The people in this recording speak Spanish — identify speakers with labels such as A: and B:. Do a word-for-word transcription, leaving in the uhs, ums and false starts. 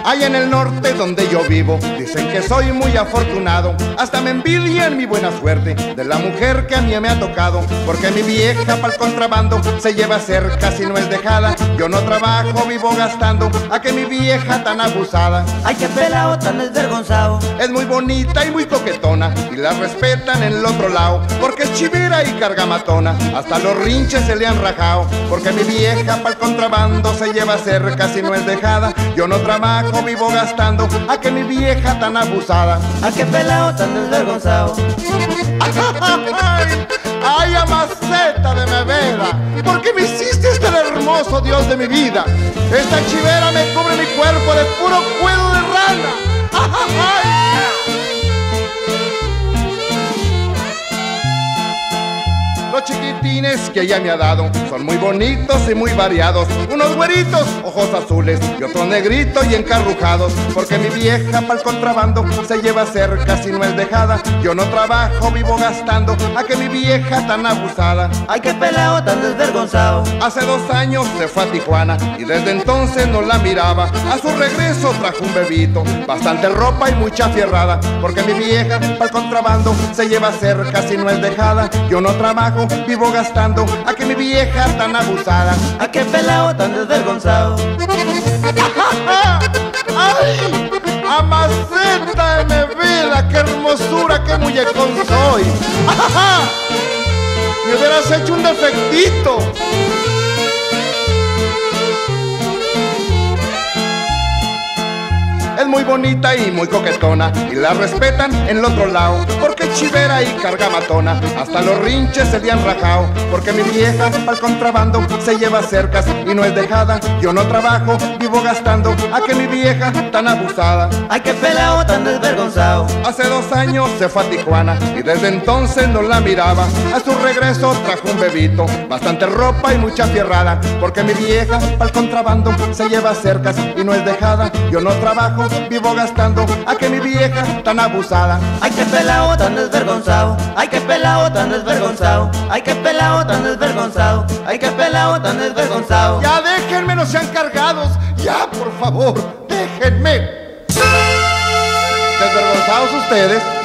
A: Allá en el norte donde yo vivo, dicen que soy muy afortunado. Hasta me envidian mi buena suerte de la mujer que a mí me ha tocado. Porque mi vieja pa'l contrabando se lleva cerca si no es dejada. Yo no trabajo, vivo gastando, a que mi vieja tan abusada.
B: Ay, qué pelao tan desvergonzado.
A: Es muy bonita y muy coquetona, y la respetan en el otro lado, porque es chivera y cargamatona. Hasta los rinches se le han rajado, porque mi vieja pa'l contrabando se lleva cerca si no es dejada. Yo no trabajo, vivo gastando, a que mi vieja tan abusada.
B: Ay, qué pelao tan desvergonzado.
A: Ay, ay, amaceta de mi vera, ¿por qué me hiciste este hermoso Dios de mi vida? Esta chivera me cubre mi cuerpo de puro cuero de rana. Ay. Los chiquitines que ella me ha dado son muy bonitos y muy variados. Unos güeritos, ojos azules, y otros negritos y encarrujados. Porque mi vieja pa'l contrabando se lleva cerca si no es dejada. Yo no trabajo, vivo gastando, a que mi vieja tan abusada.
B: Ay, qué pelao tan desvergonzado.
A: Hace dos años se fue a Tijuana y desde entonces no la miraba. A su regreso trajo un bebito, bastante ropa y mucha fierrada. Porque mi vieja pa'l contrabando se lleva cerca si no es dejada. Yo no trabajo, vivo gastando, a que mi vieja tan abusada.
B: Ay, qué pelao tan desvergonzado.
A: ¡Ay! Amaceta de mi vida, qué hermosura, qué muñecón soy. Me hubieras hecho un defectito. Es muy bonita y muy coquetona, y la respetan en el otro lado, porque es chivera y cargamatona. Hasta los rinches se le han rajado, porque mi vieja pa'l contrabando se lleva cercas y no es dejada. Yo no trabajo, vivo gastando, a que mi vieja tan abusada.
B: Ay, qué pelao tan desvergonzado.
A: Hace dos años se fue a Tijuana y desde entonces no la miraba. A su regreso trajo un bebito, bastante ropa y mucha fierrada. Porque mi vieja pa'l contrabando se lleva cercas y no es dejada. Yo no trabajo, vivo gastando, a que mi vieja tan abusada.
B: Ay, qué pelao tan desvergonzado. Ay, qué pelao tan desvergonzado. Ay, qué pelao tan desvergonzado. Ay, qué pelao tan desvergonzado.
A: Ya déjenme, no sean cargados. Ya, por favor, déjenme. Desvergonzados ustedes.